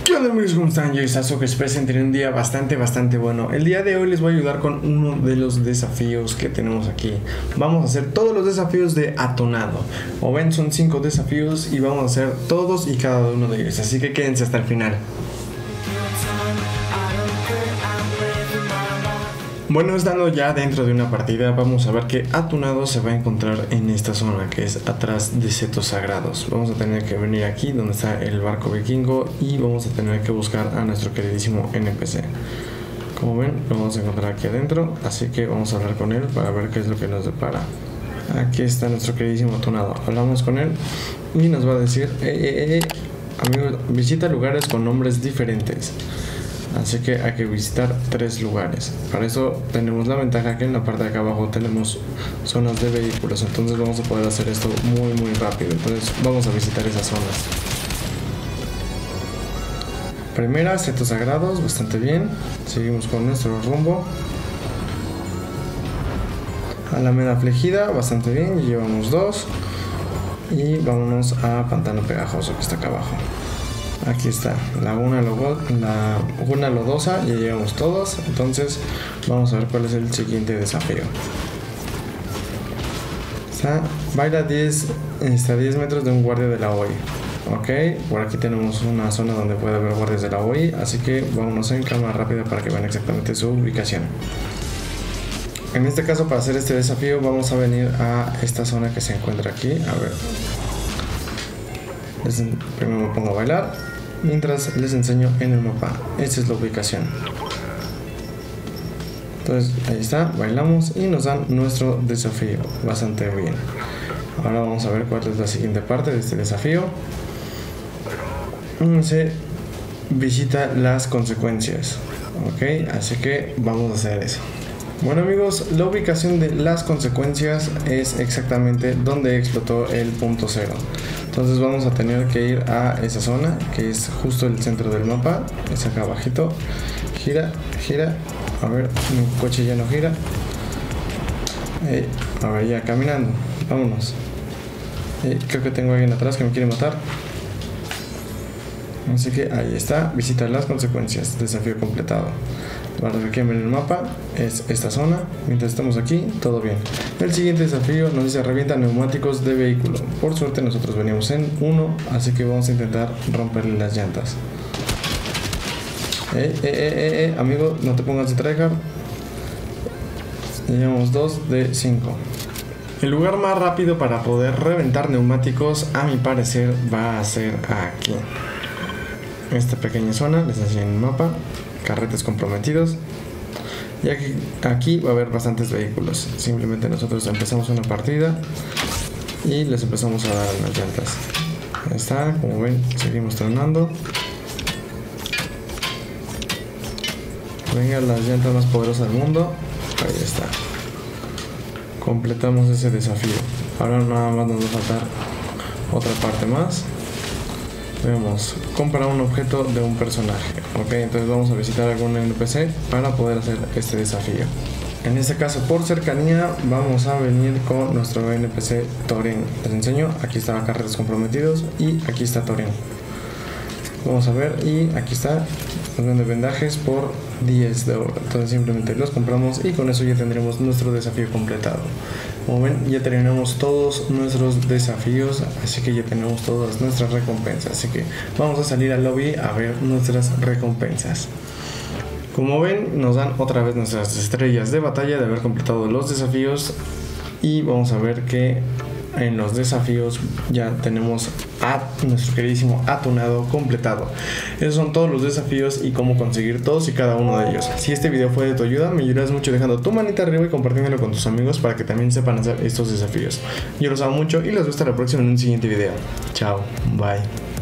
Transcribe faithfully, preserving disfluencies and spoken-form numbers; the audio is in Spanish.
¿Qué onda amigos? ¿Cómo están? Yo soy Sasuke, espero que tengan un día bastante, bastante bueno. El día de hoy les voy a ayudar con uno de los desafíos que tenemos aquí. Vamos a hacer todos los desafíos de Atonado. Como ven, son cinco desafíos y vamos a hacer todos y cada uno de ellos. Así que quédense hasta el final. Bueno, estando ya dentro de una partida, vamos a ver que Atonado se va a encontrar en esta zona, que es atrás de setos sagrados. Vamos a tener que venir aquí donde está el barco vikingo y vamos a tener que buscar a nuestro queridísimo N P C. Como ven, lo vamos a encontrar aquí adentro, así que vamos a hablar con él para ver qué es lo que nos depara. Aquí está nuestro queridísimo Atonado. Hablamos con él y nos va a decir, eh, eh, eh, amigo, visita lugares con nombres diferentes. Así que hay que visitar tres lugares. Para eso tenemos la ventaja que en la parte de acá abajo tenemos zonas de vehículos. Entonces vamos a poder hacer esto muy muy rápido. Entonces vamos a visitar esas zonas. Primera, setos sagrados, bastante bien. Seguimos con nuestro rumbo. Alameda afligida, bastante bien. Llevamos dos. Y vámonos a Pantano Pegajoso, que está acá abajo. Aquí está, Laguna, Logo, Laguna Lodosa, ya llevamos todos. Entonces vamos a ver cuál es el siguiente desafío. Está, baila diez, está a diez metros de un guardia de la O I. Ok, por aquí tenemos una zona donde puede haber guardias de la O I, así que vámonos en cámara rápida para que vean exactamente su ubicación. En este caso, para hacer este desafío vamos a venir a esta zona que se encuentra aquí. A ver, primero me pongo a bailar mientras les enseño en el mapa. Esta es la ubicación. Entonces ahí está, bailamos y nos dan nuestro desafío. Bastante bien. Ahora vamos a ver cuál es la siguiente parte de este desafío. Se visita las consecuencias. Ok, así que vamos a hacer eso. Bueno amigos, la ubicación de las consecuencias es exactamente donde explotó el punto cero. Entonces vamos a tener que ir a esa zona, que es justo el centro del mapa. Es acá abajito. Gira, gira. A ver, mi coche ya no gira. Eh, a ver, ya caminando. Vámonos. Eh, creo que tengo a alguien atrás que me quiere matar. Así que ahí está. Visita las consecuencias. Desafío completado. Para los que quieren ver el mapa es esta zona. Mientras estamos aquí, todo bien. El siguiente desafío nos dice revienta neumáticos de vehículo. Por suerte nosotros veníamos en uno, así que vamos a intentar romperle las llantas. Eh, eh, eh, eh, eh amigo, no te pongas de tryhard. Llevamos dos de cinco. El lugar más rápido para poder reventar neumáticos, a mi parecer, va a ser aquí. Esta pequeña zona, les enseño en el mapa. Carretes comprometidos. Y aquí, aquí va a haber bastantes vehículos. Simplemente nosotros empezamos una partida y les empezamos a dar las llantas. Ahí está, como ven, seguimos tronando. Venga, las llantas más poderosas del mundo. Ahí está. Completamos ese desafío. Ahora nada más nos va a faltar otra parte más. Vemos, compra un objeto de un personaje. Ok, entonces vamos a visitar algún N P C para poder hacer este desafío. En este caso, por cercanía, vamos a venir con nuestro N P C Thorin. Les enseño, aquí está carreras comprometidos y aquí está Thorin. Vamos a ver, y aquí está, nos vende vendajes por diez de oro. Entonces simplemente los compramos y con eso ya tendremos nuestro desafío completado. Como ven, ya terminamos todos nuestros desafíos, así que ya tenemos todas nuestras recompensas. Así que vamos a salir al lobby a ver nuestras recompensas. Como ven, nos dan otra vez nuestras estrellas de batalla de haber completado los desafíos. Y vamos a ver que en los desafíos ya tenemos a nuestro queridísimo Atonado completado. Esos son todos los desafíos y cómo conseguir todos y cada uno de ellos. Si este video fue de tu ayuda, me ayudas mucho dejando tu manita arriba y compartiéndolo con tus amigos para que también sepan hacer estos desafíos. Yo los amo mucho y los veo hasta la próxima en un siguiente video. Chao, bye.